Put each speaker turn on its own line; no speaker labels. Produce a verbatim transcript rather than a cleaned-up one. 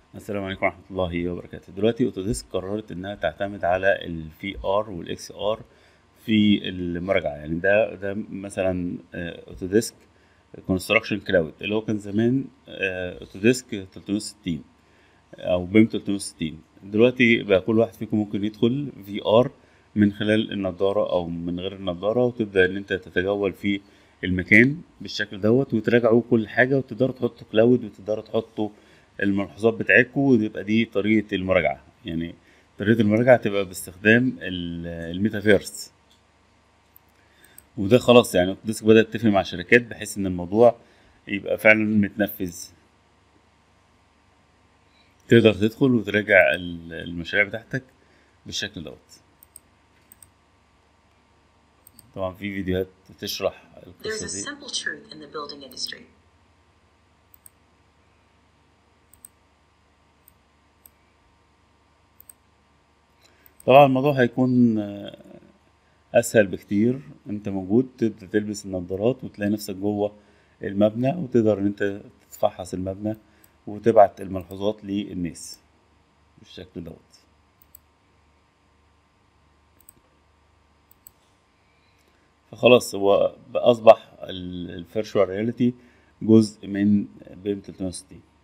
السلام عليكم ورحمة الله وبركاته. دلوقتي اوتوديسك قررت انها تعتمد على الفي ار والاكس ار في المراجعة. يعني ده ده مثلا آه، اوتوديسك كونستراكشن كلاود اللي هو كان زمان آه، اوتوديسك تلتمية وستين او بيم تلتمية وستين. دلوقتي بقى كل واحد فيكم ممكن يدخل في ار من خلال النضارة او من غير النضارة، وتبدأ ان انت تتجول في المكان بالشكل دوت وتراجعوا كل حاجة، وتقدروا تحطوا كلاود وتقدروا تحطوا الملحوظات بتاعتكم، ويبقى دي طريقة المراجعة. يعني طريقة المراجعة تبقى باستخدام ال- الميتافيرس. وده خلاص يعني اوتوديسك بدأت تتفق مع شركات بحيث ان الموضوع يبقى فعلا متنفذ. تقدر تدخل وتراجع ال- المشاريع بتاعتك بالشكل دوت. طبعا في فيديوهات بتشرح
There's
القصة
a
دي.
simple truth in the building industry.
طبعا الموضوع هيكون آه، أسهل بكتير. أنت موجود تبدأ تلبس النظارات وتلاقي نفسك جوه المبنى، وتقدر إن أنت تتفحص المبنى وتبعت الملحوظات للناس بالشكل دوت. فخلاص هو بقى أصبح الفيرشوال رياليتي جزء من بيم تلتمية وستين.